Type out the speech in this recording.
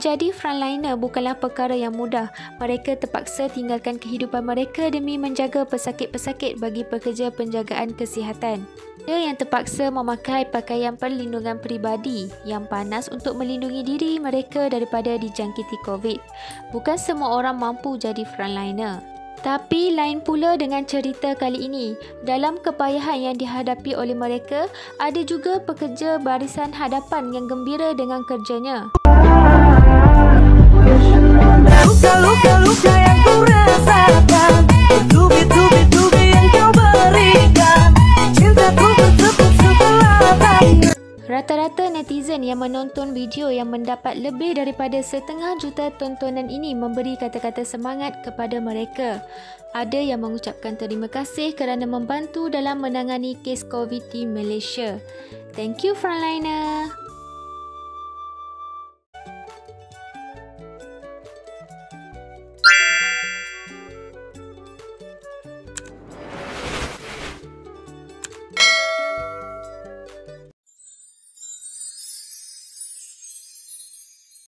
Menjadi frontliner bukanlah perkara yang mudah. Mereka terpaksa tinggalkan kehidupan mereka demi menjaga pesakit-pesakit bagi pekerja penjagaan kesihatan. Ada yang terpaksa memakai pakaian perlindungan peribadi yang panas untuk melindungi diri mereka daripada dijangkiti COVID. Bukan semua orang mampu jadi frontliner. Tapi lain pula dengan cerita kali ini. Dalam kepayahan yang dihadapi oleh mereka, ada juga pekerja barisan hadapan yang gembira dengan kerjanya. Luka-luka yang ku rasakan, tubi-tubi yang kau berikan, cintaku bertepuk sebelah tangan. Rata-rata netizen yang menonton video yang mendapat lebih daripada 500,000 tontonan ini memberi kata-kata semangat kepada mereka. Ada yang mengucapkan terima kasih kerana membantu dalam menangani kes COVID di Malaysia. Thank you frontliner.